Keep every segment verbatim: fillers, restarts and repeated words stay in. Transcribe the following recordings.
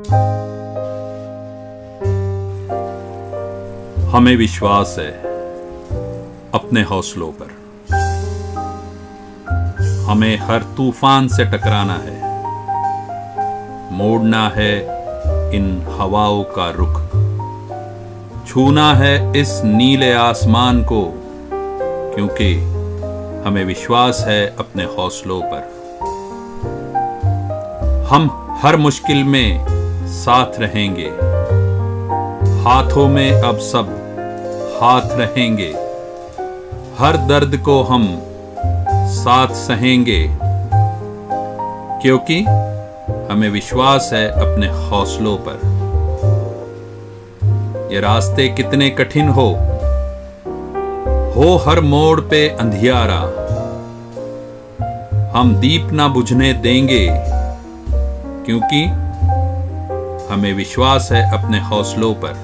हमें विश्वास है अपने हौसलों पर। हमें हर तूफान से टकराना है, मोड़ना है इन हवाओं का रुख, छूना है इस नीले आसमान को, क्योंकि हमें विश्वास है अपने हौसलों पर। हम हर मुश्किल में साथ रहेंगे, हाथों में अब सब हाथ रहेंगे। हर दर्द को हम साथ सहेंगे, क्योंकि हमें विश्वास है अपने हौसलों पर। ये रास्ते कितने कठिन हो हो हर मोड़ पे अंधियारा, हम दीप ना बुझने देंगे, क्योंकि हमें विश्वास है अपने हौसलों पर।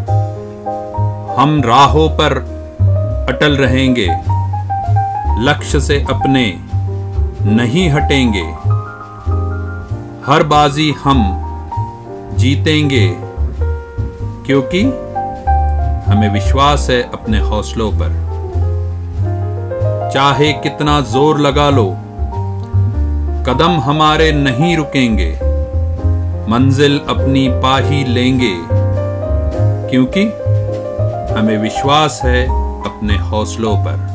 हम राहों पर अटल रहेंगे, लक्ष्य से अपने नहीं हटेंगे। हर बाजी हम जीतेंगे, क्योंकि हमें विश्वास है अपने हौसलों पर। चाहे कितना जोर लगा लो, कदम हमारे नहीं रुकेंगे, मंजिल अपनी पा ही लेंगे, क्योंकि हमें विश्वास है अपने हौसलों पर।